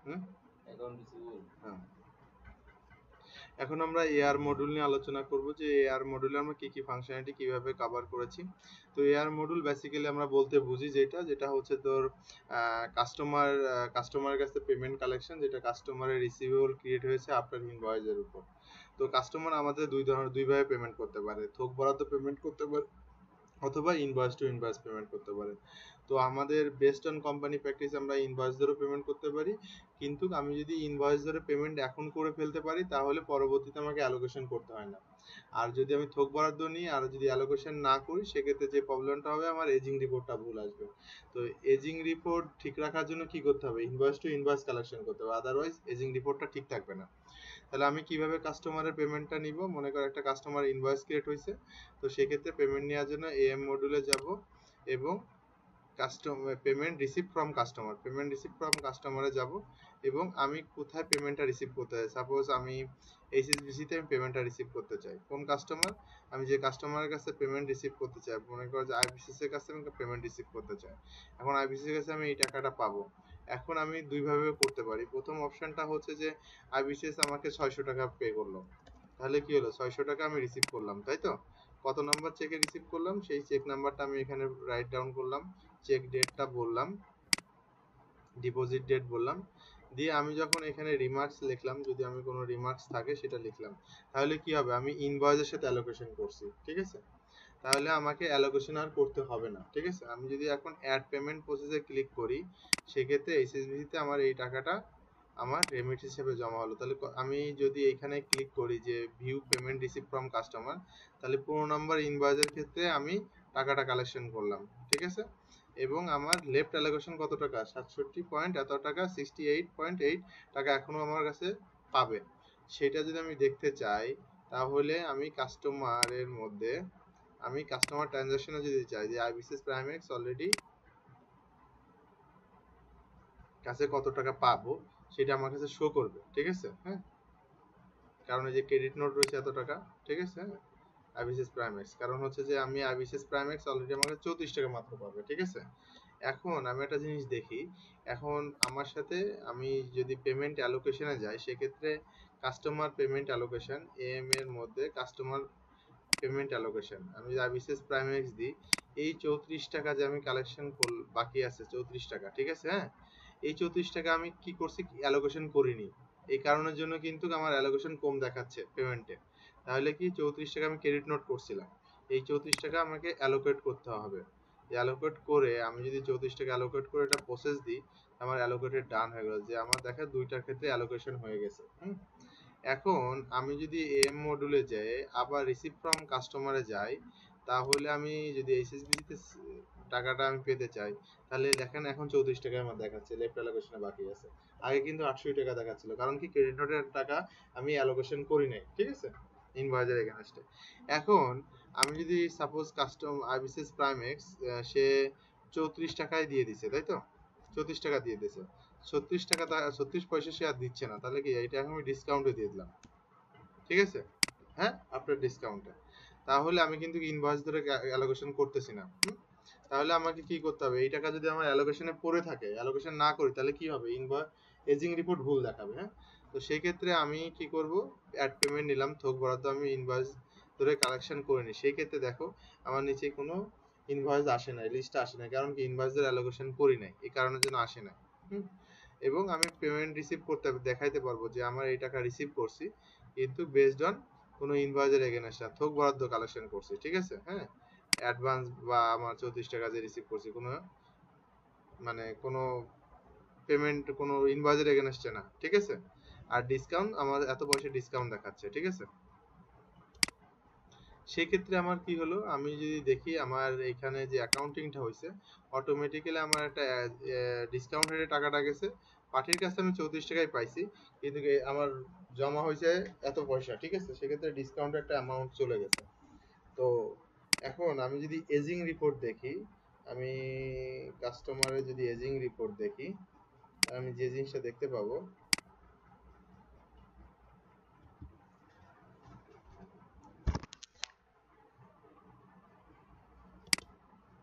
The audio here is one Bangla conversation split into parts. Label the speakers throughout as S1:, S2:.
S1: হুম, অ্যাকাউন্ট রিসিভেবল। হ্যাঁ, এখন আমরা এআর মডিউল নিয়ে আলোচনা করব যে এআর মডিউলে আমরা কি কি ফাংশনালিটি কিভাবে কভার করেছি। তো এআর মডিউল বেসিক্যালি আমরা বলতে বুঝি যেটা হচ্ছে তোর কাস্টমারের কাছে পেমেন্ট কালেকশন, যেটা কাস্টমারের রিসিভেবল ক্রিয়েট হয়েছে আফটার ইনভয়েসের উপর। তো কাস্টমার আমাদের দুইভাবে পেমেন্ট করতে পারে, থোক বরাদ্দ পেমেন্ট করতে পারে অথবা ইনভয়েস টু ইনভয়েস পেমেন্ট করতে পারে। তো আমাদের বেস্ট অন কোম্পানি প্র্যাকটিস আমরা ইনভয়েস ধরে পেমেন্ট করতে পারি, কিন্তু আমি যদি ইনভয়েস ধরে পেমেন্ট এখন করে ফেলতে পারি তাহলে পরবর্তীতে আমাকে অ্যালোকেশন করতে হয় না। আর যদি আমি থোক বরাদ্দ নিই আর যদি অ্যালোকেশন না করি সেক্ষেত্রে যে প্রবলেমটা হবে, আমার এজিং রিপোর্টটা ভুল আসবে। তো এজিং রিপোর্ট ঠিক রাখার জন্য কি করতে হবে, ইনভয়েস টু ইনভয়েস কালেকশন করতে হবে, আদারওয়াইজ এজিং রিপোর্টটা ঠিক থাকবে না। তাহলে আমি কিভাবে কাস্টমারের পেমেন্টটা নিব, মনে কর একটা কাস্টমার ইনভয়েস ক্রিয়েট হয়েছে, তো সেক্ষেত্রে পেমেন্ট নেওয়ার জন্য এএম মডিউলে যাব এবং পেমেন্ট রিসিভ ফ্রম কাস্টমারে যাব এবং আমি কোথায় পেমেন্টটা রিসিভ করতে চাই। সাপোজ আমি এইচএসবিসিতে আমি পেমেন্টটা রিসিভ করতে চাই। কোন কাস্টমার, আমি যে কাস্টমারের কাছে পেমেন্ট রিসিভ করতে চাই, মনে করো যে আইবিসিএস এর কাছে আমি পেমেন্ট রিসিভ করতে চাই। এখন আইবিসিএস এর কাছে আমি এই টাকাটা পাবো। এখন আমি দুইভাবে করতে পারি। প্রথম অপশনটা হচ্ছে যে আইবিসিএস আমাকে 600 টাকা পে করলো, তাহলে কি হলো, 600 টাকা আমি রিসিভ করলাম, তাই তো? কত নাম্বার চেকে রিসিভ করলাম সেই চেক নাম্বারটা আমি এখানে রাইট ডাউন করলাম, চেক ডেটটা বললাম, ডিপোজিট ডেট বললাম, দিয়ে আমি যখন এখানে রিমার্কস লিখলাম, যদি আমি কোনো রিমার্কস থাকে সেটা লিখলাম, তাহলে কি হবে, আমি ইনভয়েসের সাথে অ্যালোকেশন করছি, ঠিক আছে? তাহলে আমাকে অ্যালোকেশন আর করতে হবে না, ঠিক আছে? আমি যদি এখন অ্যাড পেমেন্ট প্রসেসে ক্লিক করি সেক্ষেত্রে এইচএসবিসিতে আমার এই টাকাটা আমার রেমিট হিসেবে জমা হলো। তাহলে আমি যদি এখানে ক্লিক করি যে view payment receive from customer, তাহলে 15 নম্বর ইনভয়েসের ক্ষেত্রে আমি টাকাটা কালেকশন করলাম, ঠিক আছে? এবং আমার লেফট অ্যালোকেশন কত টাকা, 67 পয়েন্ট এত টাকা, 68.8 টাকা এখনো আমার কাছে পাবে। সেটা যদি আমি দেখতে চাই তাহলে আমি কাস্টমার ট্রানজাকশনে যদি চাই যে আইবিসিএস প্রাইম এক্স অলরেডি কাছে কত টাকা পাবো সেটা আমার কাছে শো করবে, ঠিক আছে? হ্যাঁ, কারণ এই যে ক্রেডিট নোট রয়েছে এত টাকা, ঠিক আছে? আইবিসিএস প্রাইম এক্স, কারণ হচ্ছে যে আমি আইবিসিএস প্রাইম এক্স অলরেডি আমাকে 34 টাকা মাত্র পাবে, ঠিক আছে? এখন আমি একটা জিনিস দেখি, এখন আমার সাথে আমি যদি পেমেন্ট অ্যালোকেশনে যাই সেক্ষেত্রে কাস্টমার পেমেন্ট অ্যালোকেশন এএম এর মধ্যে কাস্টমার পেমেন্ট অ্যালোকেশন আমি যদি আইবিসিএস প্রাইম এক্স দিই, এই 34 টাকা যে আমি কালেকশন বাকি আছে 34 টাকা, ঠিক আছে? হ্যাঁ, এই 34 টাকা আমি কি করছি, অ্যালোকেশন করিনি, এই কারণের জন্য কিন্তু আমার অ্যালোকেশন কম দেখাচ্ছে পেমেন্টে। তাহলে কি 34 টাকা আমি ক্রেডিট নোট করছিলাম, এই 34 টাকা আমাকে অ্যালোকেট করতে হবে। অ্যালোকেট করে আমি যদি 34 টাকা অ্যালোকেট করে এটা প্রসেস দিই, আমার অ্যালোকেটেড ডান হয়ে গেল, যে আমার দেখা দুইটার ক্ষেত্রে অ্যালোকেশন হয়ে গেছে। এখন আমি যদি এম মডিউলে যাই আবার রিসিভ ফ্রম কাস্টমারে যাই, তাহলে আমি যদি এইচএসবিসিতে টাকাটা আমি পেতে চাই, তাহলে দেখেন এখন 34 টাকা আমার দেখাচ্ছে লেফট অ্যালোকেশনে বাকি আছে। আগে কিন্তু 68 টাকা দেখাচ্ছিল, কারণ কি ক্রেডিট নোটের টাকা আমি অ্যালোকেশন করি নাই, ঠিক আছে, ইনভয়েসের এগেইনস্টে। এখন আমি যদি suppose IBCS prime X say 34 টাকায় দিয়ে দিছে, তাই তো? 34 টাকা দিয়ে দিছে, 36 টাকা 36 পয়সা সে আর দিচ্ছে না, তাহলে কি এটা এখন আমি ডিসকাউন্টে দিয়ে দিলাম, ঠিক আছে? হ্যাঁ, আফটার ডিসকাউন্টে। তাহলে আমি কিন্তু ইনভয়েস ধরে অ্যালোকেশন করতেছি না। তাহলে আমাকে কি করতে হবে, এই টাকা যদি আমার অ্যালোকেশনে পড়ে থাকে, অ্যালোকেশন না করি, তাহলে কি হবে, এজিং রিপোর্ট ভুল দেখাবে। হ্যাঁ, তো সেই ক্ষেত্রে আমি কি করব, অ্যাড পেমেন্ট নিলাম, থোক বরাদ্দ আমি ইনভয়েস ধরে কালেকশন করিনি, সেই ক্ষেত্রে দেখো আমার নিচে কোনো ইনভয়েস আসে নাই, লিস্ট আসে নাই, কারণ কি ইনভয়েস ধরে অ্যালোকেশন করি নাই, এই কারণের জন্য আসে নাই। এবং আমি পেমেন্ট রিসিভ করতে দেখাইতে পারবো যে আমার এই টাকা রিসিভ করছি, কিন্তু বেসড অন কোনো ইনভয়েসের এগেনস্ট থোক বরাদ্দ কালেকশন করছি, ঠিক আছে? হ্যাঁ, অ্যাডভান্স বা আমার 34 টাকা যে রিসিভ করছি কোনো মানে কোনো পেমেন্ট কোনো ইনভয়েসের এগেনস্টে না, ঠিক আছে? আর ডিসকাউন্ট আমার এত পয়সা ডিসকাউন্ট দেখাচ্ছে, ঠিক আছে? সেক্ষেত্রে আমার কি হলো, আমি যদি দেখি আমার এখানে যে অ্যাকাউন্টিংটা হয়েছে, অটোমেটিক্যালি আমার একটা ডিসকাউন্ট রেটে টাকাটা গেছে, পার্টির কাছে আমি 34 টাকায় পাইছি, কিন্তু আমার জমা হয়েছে এত পয়সা, ঠিক আছে? সেক্ষেত্রে ডিসকাউন্ট একটা অ্যামাউন্ট চলে গেছে। তো এখন আমি যদি এজিং রিপোর্ট দেখি, আমি কাস্টমারের যদি এজিং রিপোর্ট দেখি, আমি যে জিনিসটা দেখতে পাবো,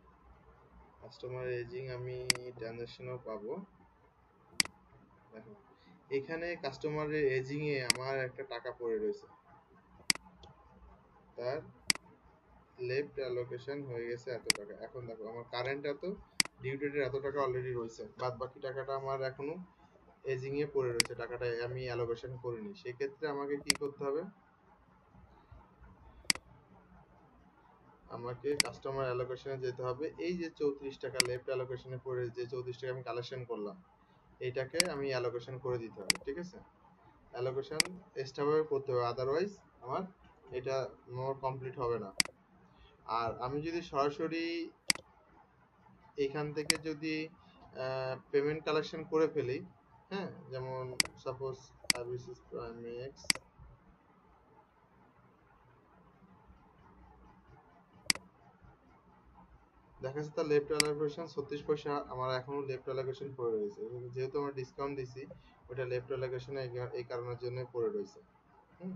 S1: কাস্টমার এজিং আমি ট্রানজাকশনও পাবো, দেখো এখানে কাস্টমারের এজিং এ আমার একটা টাকা পড়ে রয়েছে, তার লেফট অ্যালোকেশন হয়ে গেছে এত টাকা। এখন দেখো আমার কারেন্ট এত, ডিউ ডেটের এত টাকা অলরেডি রয়েছে, বাদ বাকি টাকাটা আমার এখনো এজিং এ পড়ে রয়েছে, টাকাটা আমি অ্যালোকেশন করিনি। সেক্ষেত্রে আমাকে কি করতে হবে, আমাকে কাস্টমার অ্যালোকেশনে যেতে হবে। এই যে 34 টাকা লেফট অ্যালোকেশনে পড়ে, যে 34 টাকা আমি কালেকশন করলাম, এইটাকে আমি অ্যালোকেশন করে দিতে হবে। ঠিক আছে, অ্যালোকেশন এক্সট্রাভাবে করতে হবে, আদারওয়াইজ আমার এটা মোর কমপ্লিট হবে না। আর আমি যদি সরাসরি এখান থেকে যদি পেমেন্ট কালেকশন করে ফেলি, হ্যাঁ, যেমন সাপোজ আইবিসিস প্রাইম এক্স, দেখা যাচ্ছে তার লেফট অ্যালোকেশন 36 পয়সা আমার এখনো লেফট অ্যালোকেশন পড়ে রয়েছে, যেহেতু আমরা ডিসকাউন্ট দিছি ওটা লেফট অ্যালোকেশনে এই কারণের জন্য পড়ে রয়েছে। হুম,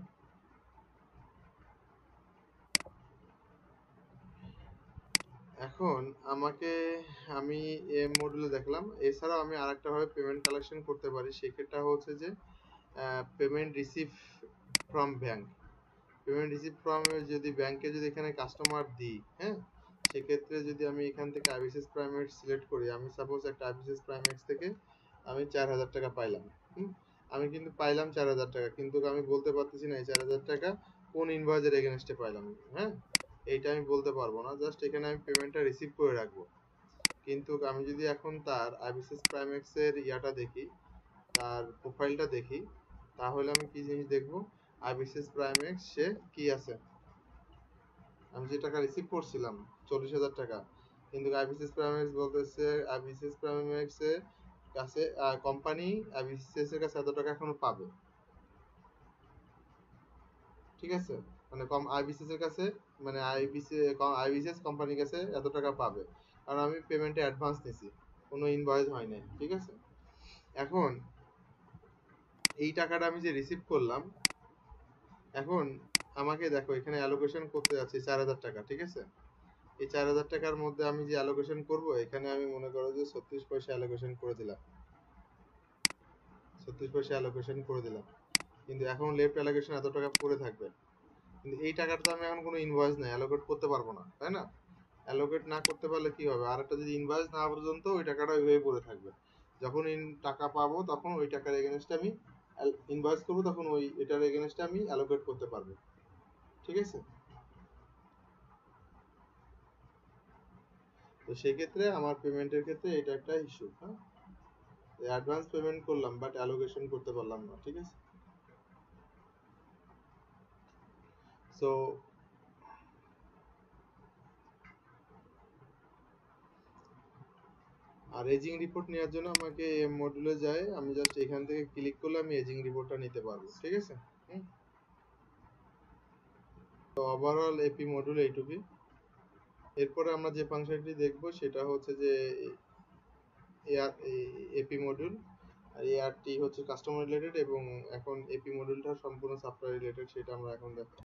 S1: এখন আমাকে, আমি এম মডিউলে দেখলাম, এছাড়াও আমি আরেকটা ভাবে পেমেন্ট কালেকশন করতে পারি। সেক্ষেত্রে হচ্ছে যে payment receive from bank, payment receive from যদি ব্যাংকে যদি এখানে কাস্টমার দিই, হ্যাঁ, সেক্ষেত্রে যদি আমি এখান থেকে আইবিসিএস প্রাইমেক্স সিলেক্ট করি, আমি সাপোজ একটা আইবিসিএস প্রাইমেক্স থেকে আমি 4000 টাকা পাইলাম। হুম, আমি কিন্তু পাইলাম 4000 টাকা, কিন্তু আমি বলতে পারতেছি না এই 4000 টাকা কোন ইনভয়েসের এগেনস্টে পাইলাম। হ্যাঁ, এইটা আমি বলতে পারবো না, জাস্ট এখানে আমি পেমেন্টটা রিসিভ করে রাখবো। কিন্তু আমি যদি এখন তার আইবিসিএস প্রাইমেক্স এর ইয়াটা দেখি, তার প্রোফাইলটা দেখি, তাহলে আমি কি জিনিস দেখবো, আইবিসিএস প্রাইমেক্স সে কি আছে, আমি যে টাকা রিসিভ করছিলাম 40,000 টাকা, কিন্তু আইবিসিএস প্রাইমেক্স বলতেছে আইবিসিএস প্রাইমেক্স এর কাছে কোম্পানি আইবিসিএস এর কাছে এত টাকা এখনো পাবে। ঠিক আছে, মানে কম আইবিসিএস এর কাছে, মানে আইবিসিএস কোম্পানির কাছে এত টাকা পাবে, কারণ আমি পেমেন্টে অ্যাডভান্স নিছি, কোনো ইনভয়েস হয় নাই। ঠিক আছে, এখন এই টাকাটা আমি যে রিসিভ করলাম, এখন আমাকে দেখো এখানে অ্যালোকেশন করতে যাচ্ছি 4000 টাকা। ঠিক আছে, এই 4000 টাকার মধ্যে আমি যে অ্যালোকেশন করব, এখানে আমি মনে করো যে 36 পয়সা অ্যালোকেশন করে দিলাম, 36 পয়সা অ্যালোকেশন করে দিলাম, কিন্তু এখন লেফট অ্যালোকেশন এত টাকা পড়ে থাকবে, কিন্তু এই টাকাটা তো আমি এখন কোনো ইনভয়েস নাই, অ্যালোকেট করতে পারবো না, তাই না? অ্যালোকেট না করতে পারলে কি হবে, আর একটা যদি ইনভয়েস না পর্যন্ত ওই টাকাটা ওইভাবে পড়ে থাকবে, যখন টাকা পাবো তখন ওই টাকার এগেনস্টে আমি ইনভয়েস করবো, তখন ওই এটার এগেনস্টে আমি অ্যালোকেট করতে পারবো। ঠিক আছে, তো সেক্ষেত্রে আমার পেমেন্টের ক্ষেত্রে এটা একটা ইস্যু। হ্যাঁ, অ্যাডভান্স পেমেন্ট করলাম বাট অ্যালোকেশন করতে পারলাম না। ঠিক আছে, সো আর এজিং রিপোর্ট নেওয়ার জন্য আমাকে এম মডিউলে যায়, আমি জাস্ট এখান থেকে ক্লিক করলে আমি এজিং রিপোর্টটা নিতে পারবো। ঠিক আছে, তো ওভারঅল এপি মডিউল এইটুকুই। এরপরে আমরা যে ফাংশনটি দেখব সেটা হচ্ছে যে এপি মডিউল, আর এআরটি হচ্ছে কাস্টমার রিলেটেড, এবং এখন এপি মডিউলটা সম্পূর্ণ সফটওয়্যার রিলেটেড, সেটা আমরা এখন দেখব।